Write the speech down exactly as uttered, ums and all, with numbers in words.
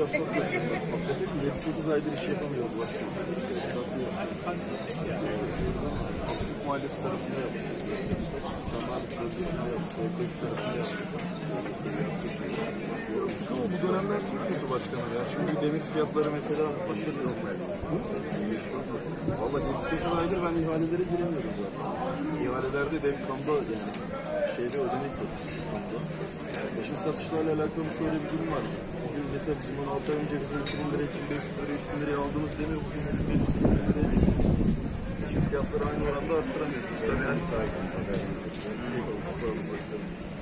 satıyoruz. yedi sekiz aydır iş yapamıyoruz başkanım. Atatürk Mahallesi tarafında yapıyoruz. Çamlarlık bölgesinde yapıyoruz. Koş tarafında yapıyoruz. Ama bu dönemler çok kötü başkanım ya. Şimdi demir fiyatları mesela aşırı yok. Valla yedi sekiz aydır ben ihalelere giremiyorum zaten. İhalelerde dev kamba yani şeyde ödenek yok. Şimdi satışlarla alakalı şöyle bir durum var. Bugün mesela bizim on altı ay önce bize iki bin lira, iki bin beş yüz lira, üç bin liraya aldığımız demir bugün beş yüz seksen liraya çıkıyor. Şimdi fiyatları aynı oranda arttıramıyoruz. Tabii her kaygı. Sağ olun başkanım.